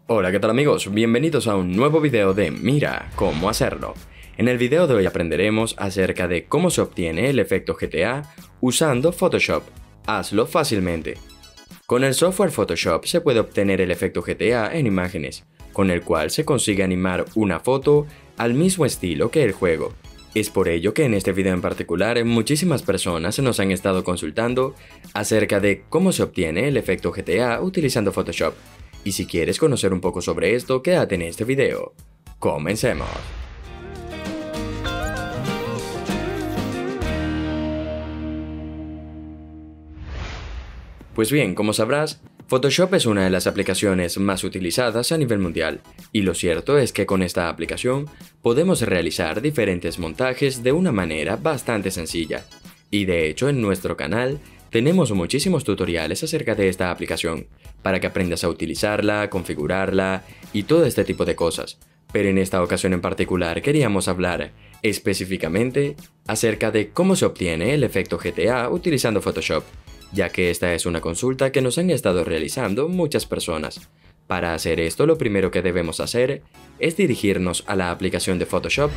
Hola, ¿qué tal amigos? Bienvenidos a un nuevo video de Mira cómo hacerlo. En el video de hoy aprenderemos acerca de cómo se obtiene el efecto GTA usando Photoshop. Hazlo fácilmente. Con el software Photoshop se puede obtener el efecto GTA en imágenes, con el cual se consigue animar una foto al mismo estilo que el juego. Es por ello que en este video en particular muchísimas personas nos han estado consultando acerca de cómo se obtiene el efecto GTA utilizando Photoshop. Y si quieres conocer un poco sobre esto, quédate en este video. ¡Comencemos! Pues bien, como sabrás, Photoshop es una de las aplicaciones más utilizadas a nivel mundial, y lo cierto es que con esta aplicación podemos realizar diferentes montajes de una manera bastante sencilla. Y de hecho en nuestro canal tenemos muchísimos tutoriales acerca de esta aplicación, para que aprendas a utilizarla, configurarla y todo este tipo de cosas. Pero en esta ocasión en particular queríamos hablar específicamente acerca de cómo se obtiene el efecto GTA utilizando Photoshop, ya que esta es una consulta que nos han estado realizando muchas personas. Para hacer esto, lo primero que debemos hacer es dirigirnos a la aplicación de Photoshop.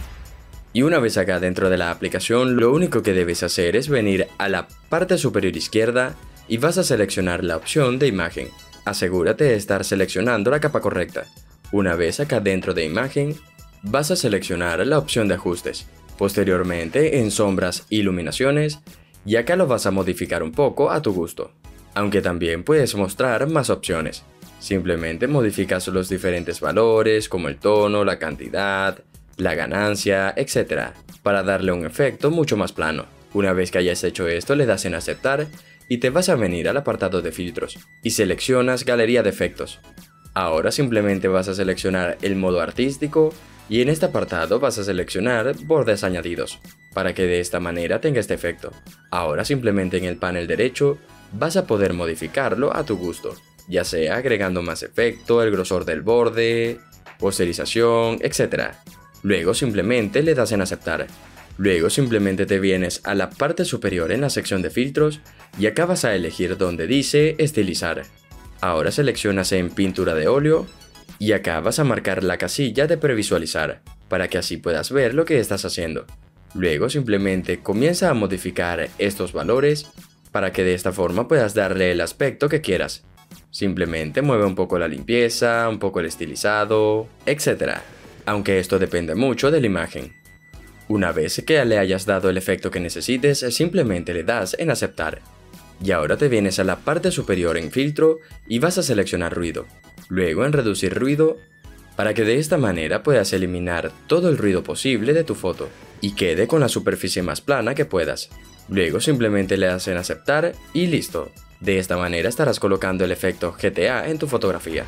Y una vez acá dentro de la aplicación, lo único que debes hacer es venir a la parte superior izquierda y vas a seleccionar la opción de imagen. Asegúrate de estar seleccionando la capa correcta. Una vez acá dentro de imagen, vas a seleccionar la opción de ajustes. Posteriormente, en sombras e iluminaciones, y acá lo vas a modificar un poco a tu gusto. Aunque también puedes mostrar más opciones. Simplemente modificas los diferentes valores como el tono, la cantidad, la ganancia, etc. para darle un efecto mucho más plano. Una vez que hayas hecho esto, le das en aceptar y te vas a venir al apartado de filtros y seleccionas galería de efectos. Ahora simplemente vas a seleccionar el modo artístico y en este apartado vas a seleccionar bordes añadidos para que de esta manera tenga este efecto. Ahora simplemente en el panel derecho vas a poder modificarlo a tu gusto, ya sea agregando más efecto, el grosor del borde, posterización, etc. Luego simplemente le das en aceptar. Luego simplemente te vienes a la parte superior en la sección de filtros y acá vas a elegir donde dice estilizar. Ahora seleccionas en pintura de óleo y acá vas a marcar la casilla de previsualizar para que así puedas ver lo que estás haciendo. Luego simplemente comienza a modificar estos valores para que de esta forma puedas darle el aspecto que quieras. Simplemente mueve un poco la limpieza, un poco el estilizado, etc. Aunque esto depende mucho de la imagen. Una vez que le hayas dado el efecto que necesites, simplemente le das en aceptar. Y ahora te vienes a la parte superior en filtro y vas a seleccionar ruido. Luego en reducir ruido, para que de esta manera puedas eliminar todo el ruido posible de tu foto y quede con la superficie más plana que puedas. Luego simplemente le das en aceptar y listo. De esta manera estarás colocando el efecto GTA en tu fotografía.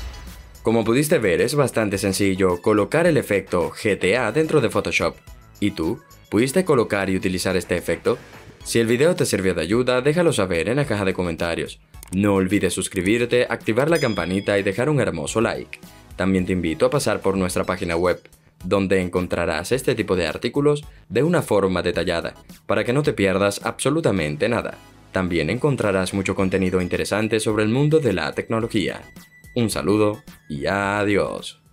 Como pudiste ver, es bastante sencillo colocar el efecto GTA dentro de Photoshop. ¿Y tú? ¿Pudiste colocar y utilizar este efecto? Si el video te sirvió de ayuda, déjalo saber en la caja de comentarios. No olvides suscribirte, activar la campanita y dejar un hermoso like. También te invito a pasar por nuestra página web, donde encontrarás este tipo de artículos de una forma detallada, para que no te pierdas absolutamente nada. También encontrarás mucho contenido interesante sobre el mundo de la tecnología. Un saludo y adiós.